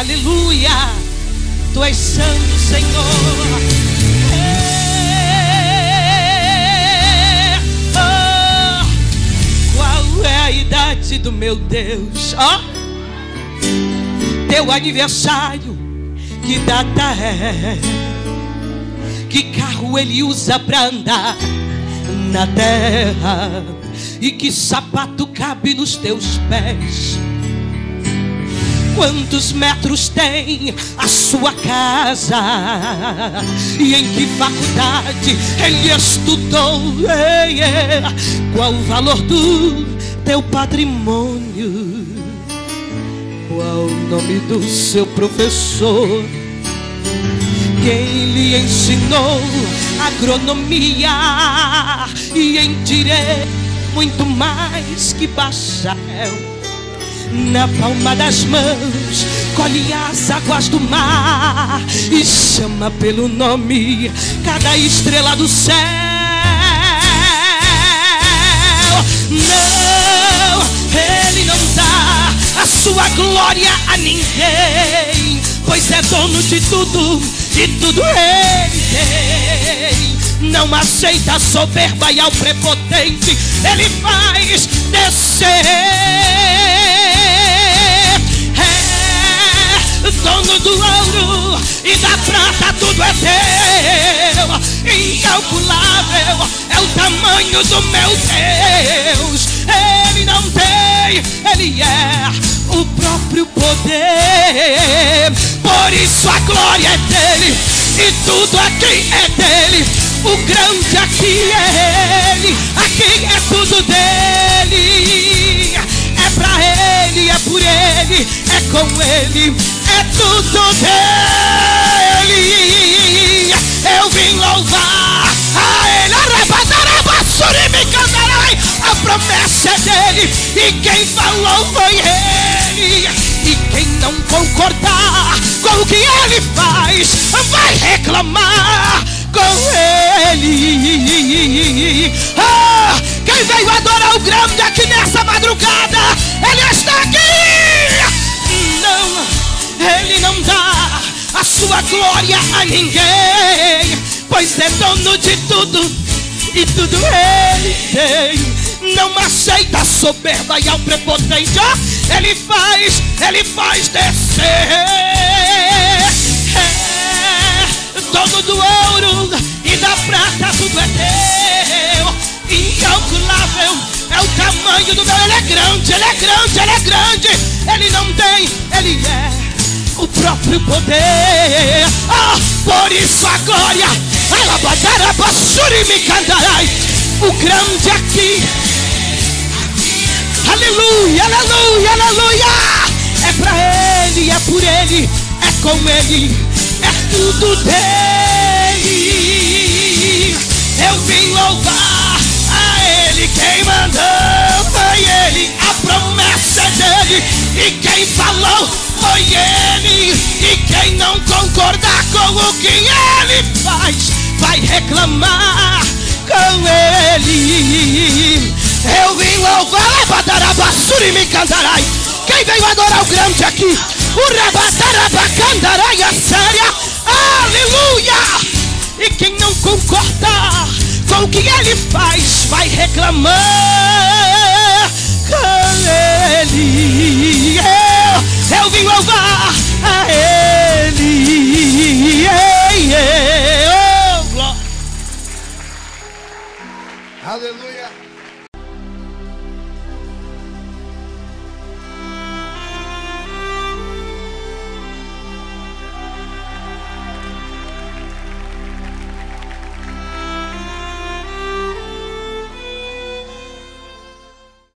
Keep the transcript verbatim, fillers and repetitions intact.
Aleluia. Tu és santo, Senhor. É, oh, qual é a idade do meu Deus? Ó, oh, teu aniversário, que data é? Que carro ele usa pra andar na terra? E que sapato cabe nos teus pés? Quantos metros tem a sua casa? E em que faculdade ele estudou? Ei, ei. Qual o valor do teu patrimônio? Qual o nome do seu professor? Quem lhe ensinou agronomia? E em direito muito mais que bacharel. Na palma das mãos colhe as águas do mar e chama pelo nome cada estrela do céu. Não, ele não dá a sua glória a ninguém, pois é dono de tudo e tudo ele tem. Não aceita a soberba e ao prepotente ele faz descer. Dono do ouro e da prata, tudo é teu. Incalculável é o tamanho do meu Deus. Ele não tem, ele é o próprio poder. Por isso a glória é dele e tudo aqui é dele. O grande aqui é ele, aqui é tudo dele. É pra ele, é por ele, é com ele, é tudo dele. Eu vim louvar a ele. A promessa é dele e quem falou foi ele. E quem não concordar com o que ele faz vai reclamar com ele. Ah, quem veio adorar o grande aqui nessa madrugada, ele está aqui. Não, ele não dá a sua glória a ninguém, pois é dono de tudo e tudo ele tem. Não aceita a soberba e ao prepotente, oh, ele faz, ele faz descer. É, dono do ouro e da prata, tudo é teu. Incalculável é o tamanho do meu. Ele é grande, ele é grande, ele é grande. Ele não tem, ele é o próprio poder. Ah, por isso a glória, o grande aqui. Aleluia, aleluia, aleluia. É pra ele, é por ele, é com ele, é tudo dele. Eu vim louvar a ele, quem mandou foi ele. A promessa é dele e quem falou foi ele. E quem não concordar com o que ele faz vai reclamar com ele. Eu vim louvar, Badarabassuri e me cantarai. Quem veio adorar o grande aqui? O Rabatarabacandarai, a séria. Aleluia! E quem não concordar com o que ele faz vai reclamar com ele. Eu, eu vim louvar a ele. Ei, ei, oh, glória. Aleluia.